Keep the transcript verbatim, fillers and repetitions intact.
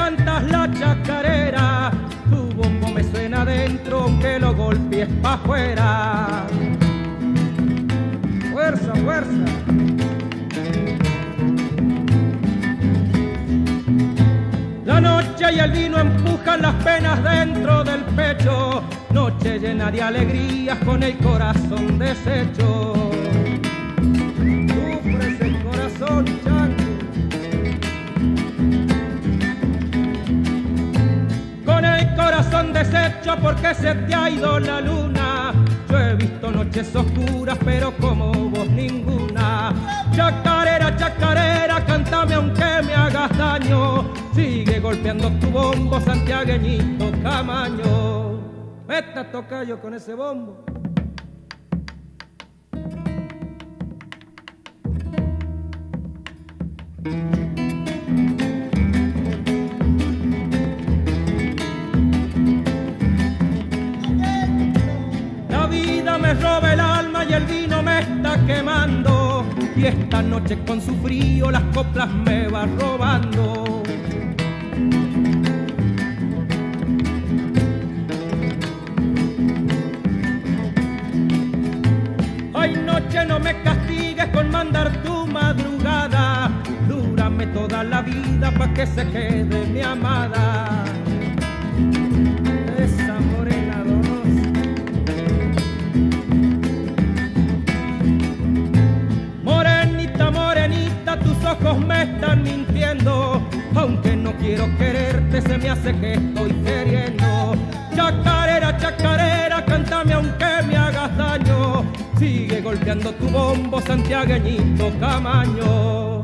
cantas la chacarera, tu bombo me suena adentro aunque lo golpees pa' afuera. Fuerza, fuerza. La noche y el vino empujan las penas dentro del pecho, noche llena de alegrías con el corazón deshecho. Sufres el corazón, chango. Con el corazón deshecho porque se te ha ido la luna. Yo he visto noches oscuras pero como vos ninguna. Chacarera, chacarera, cántame aunque me hagas daño. Sigue golpeando tu bombo, santiagueñito Camaño. Vete a tocar yo con ese bombo. La vida me roba el alma y el vino me está quemando. Y esta noche con su frío las coplas me va robando. Ay, noche, no me castigues con mandar tu madrugada. Dúrame toda la vida pa' que se quede mi amada. Esa morena donosa. Morenita, morenita, tus ojos me están mintiendo. Aunque no quiero quererte, se me hace que estoy queriendo. Chacarera, chacarera, cántame aunque me hagas daño. Sigue golpeando tu bombo, santiagueñito Camaño.